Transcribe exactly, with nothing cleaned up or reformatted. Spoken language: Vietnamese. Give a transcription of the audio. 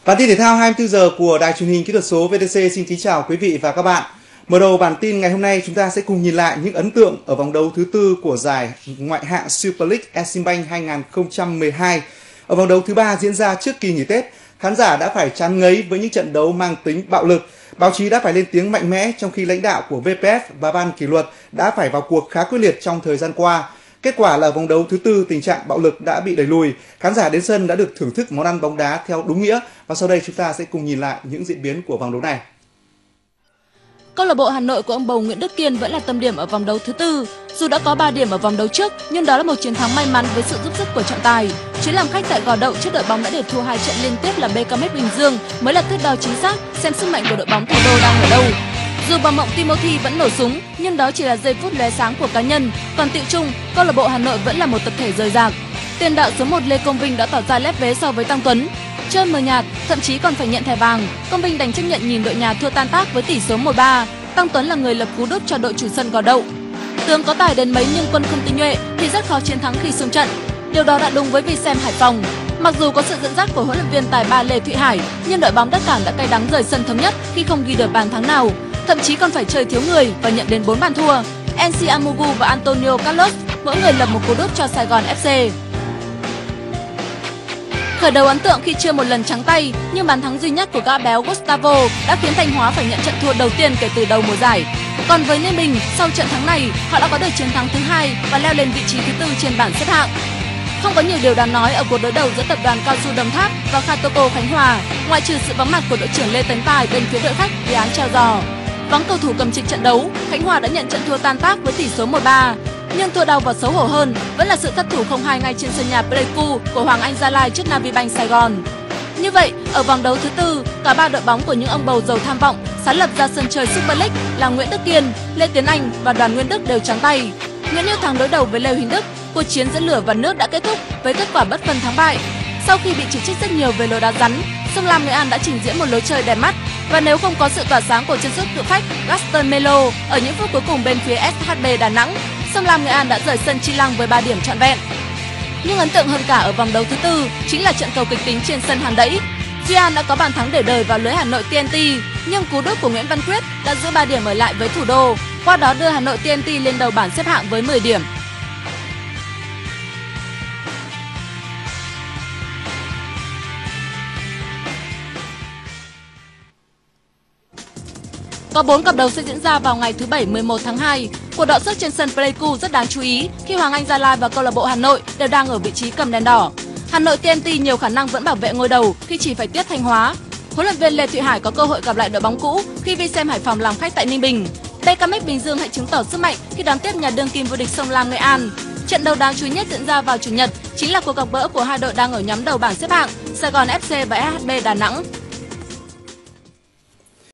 Bản tin thể thao hai mươi tư giờ của Đài Truyền hình Kỹ thuật số vê tê xê xin kính chào quý vị và các bạn. Mở đầu bản tin ngày hôm nay, chúng ta sẽ cùng nhìn lại những ấn tượng ở vòng đấu thứ tư của giải ngoại hạng Super League Eximbank hai không một hai. Ở vòng đấu thứ ba diễn ra trước kỳ nghỉ Tết, khán giả đã phải chán ngấy với những trận đấu mang tính bạo lực. Báo chí đã phải lên tiếng mạnh mẽ, trong khi lãnh đạo của vê pê ép và ban kỷ luật đã phải vào cuộc khá quyết liệt trong thời gian qua. Kết quả là vòng đấu thứ tư, tình trạng bạo lực đã bị đẩy lùi, khán giả đến sân đã được thưởng thức món ăn bóng đá theo đúng nghĩa. Và sau đây chúng ta sẽ cùng nhìn lại những diễn biến của vòng đấu này. Câu lạc bộ Hà Nội của ông bầu Nguyễn Đức Kiên vẫn là tâm điểm ở vòng đấu thứ tư. Dù đã có ba điểm ở vòng đấu trước, nhưng đó là một chiến thắng may mắn với sự giúp sức của trọng tài. Chuyến làm khách tại Gò Đậu trước đội bóng đã để thua hai trận liên tiếp là bê ca em ép Bình Dương mới là thước đo chính xác xem sức mạnh của đội bóng thủ đô đang ở đâu. Dù bờ mộng Timothy vẫn nổ súng, nhưng đó chỉ là giây phút lóe sáng của cá nhân. Còn tiệu chung, câu lạc bộ Hà Nội vẫn là một tập thể rời rạc. Tiền đạo số một Lê Công Vinh đã tỏ ra lép vế so với Tăng Tuấn. Chơi mờ nhạt, thậm chí còn phải nhận thẻ vàng. Công Vinh đành chấp nhận nhìn đội nhà thua tan tác với tỷ số một ba. Tăng Tuấn là người lập cú đúp cho đội chủ sân Gò Đậu. Tướng có tài đến mấy nhưng quân không tinh nhuệ thì rất khó chiến thắng khi xung trận. Điều đó đã đúng với Vincent Hải Phòng. Mặc dù có sự dẫn dắt của huấn luyện viên tài ba Lê Thụy Hải, nhưng đội bóng đất cảng đã cay đắng rời sân thống nhất khi không ghi được bàn thắng nào. Thậm chí còn phải chơi thiếu người và nhận đến bốn bàn thua. en xê Amugu và Antonio Carlos mỗi người lập một cú đúp cho Sài Gòn ép xê. Khởi đầu ấn tượng khi chưa một lần trắng tay, nhưng bàn thắng duy nhất của gã béo Gustavo đã khiến Thanh Hóa phải nhận trận thua đầu tiên kể từ đầu mùa giải. Còn với Ninh Bình, sau trận thắng này, họ đã có được chiến thắng thứ hai và leo lên vị trí thứ tư trên bảng xếp hạng. Không có nhiều điều đáng nói ở cuộc đối đầu giữa tập đoàn Cao su Đồng Tháp và Khatoko Khánh Hòa, ngoại trừ sự vắng mặt của đội trưởng Lê Tấn Tài bên phía đội khách vì án treo giò. Vắng cầu thủ cầm trịch trận đấu, Khánh Hòa đã nhận trận thua tan tác với tỷ số một ba. Nhưng thua đau và xấu hổ hơn vẫn là sự thất thủ không hai ngay trên sân nhà Pleiku của Hoàng Anh Gia Lai trước Navibank Sài Gòn. Như vậy, ở vòng đấu thứ tư, cả ba đội bóng của những ông bầu giàu tham vọng sáng lập ra sân chơi Super League là Nguyễn Đức Kiên, Lê Tiến Anh và Đoàn Nguyên Đức đều trắng tay. Nguyễn Như Thắng đối đầu với Lê Huỳnh Đức, cuộc chiến giữa lửa và nước đã kết thúc với kết quả bất phân thắng bại. Sau khi bị chỉ trích rất nhiều về lối đá rắn, Sông Lam Nghệ An đã trình diễn một lối chơi đẹp mắt. Và nếu không có sự tỏa sáng của chân sút cự phách Gaston Melo ở những phút cuối cùng bên phía ét hát bê Đà Nẵng, Sông Lam Nghệ An đã rời sân Chi Lăng với ba điểm trọn vẹn. Nhưng ấn tượng hơn cả ở vòng đấu thứ tư chính là trận cầu kịch tính trên sân Hàng Đẫy. Duy An đã có bàn thắng để đời vào lưới Hà Nội tê en tê, nhưng cú đúp của Nguyễn Văn Quyết đã giữ ba điểm ở lại với thủ đô, qua đó đưa Hà Nội tê en tê lên đầu bảng xếp hạng với mười điểm. Có bốn cặp đấu sẽ diễn ra vào ngày thứ Bảy mười một tháng hai. Cuộc đọ sức trên sân Pleiku rất đáng chú ý khi Hoàng Anh Gia Lai và câu lạc bộ Hà Nội đều đang ở vị trí cầm đèn đỏ. Hà Nội tê en tê nhiều khả năng vẫn bảo vệ ngôi đầu khi chỉ phải tiếp Thanh Hóa. Huấn luyện viên Lê Thụy Hải có cơ hội gặp lại đội bóng cũ khi Vincent Hải Phòng làm khách tại Ninh Bình. bê ca em ép Bình Dương hãy chứng tỏ sức mạnh khi đón tiếp nhà đương kim vô địch Sông Lam Nghệ An. Trận đấu đáng chú ý nhất diễn ra vào chủ nhật chính là cuộc gặp gỡ của hai đội đang ở nhóm đầu bảng xếp hạng Sài Gòn ép xê và ét hát bê Đà Nẵng.